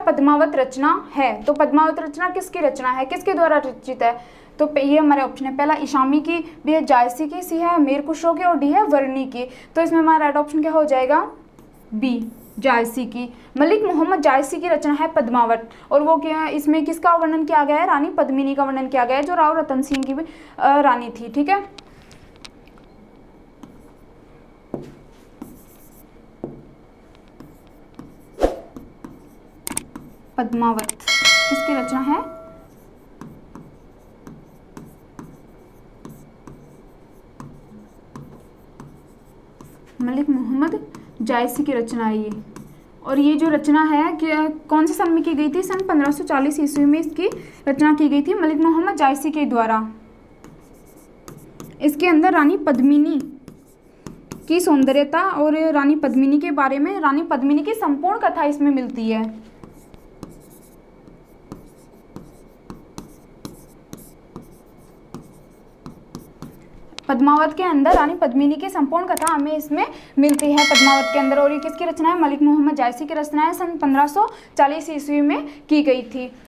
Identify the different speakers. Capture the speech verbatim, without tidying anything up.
Speaker 1: पद्मावत रचना है। तो पद्मावत रचना किसकी रचना है, किसके द्वारा रचित है? तो ये हमारे ऑप्शन है, पहला इशामी की, बी है जायसी की, सी है मीर खुसरो की और डी है वर्णी की। तो इसमें हमारा राइट ऑप्शन क्या हो जाएगा? बी, जायसी की। मलिक मोहम्मद जायसी की रचना है पद्मावत, और वो क्या, इसमें किसका वर्णन किया गया है? रानी पद्मिनी का वर्णन किया गया है, जो राव रतन सिंह की भी रानी थी। ठीक है, पद्मावत किसकी रचना है? मलिक मोहम्मद जायसी की रचना है ये। और ये जो रचना है कि कौन से सन में की गई थी? सन पंद्रह सौ चालीस ईस्वी में इसकी रचना की गई थी मलिक मोहम्मद जायसी के द्वारा। इसके अंदर रानी पद्मिनी की सौंदर्यता और रानी पद्मिनी के बारे में, रानी पद्मिनी की संपूर्ण कथा इसमें मिलती है। पद्मावत के अंदर रानी पद्मिनी की संपूर्ण कथा हमें इसमें मिलती है पद्मावत के अंदर। और ये किसकी रचना है? मलिक मोहम्मद जायसी की रचना है, सन पंद्रह सौ चालीस ईस्वी में की गई थी।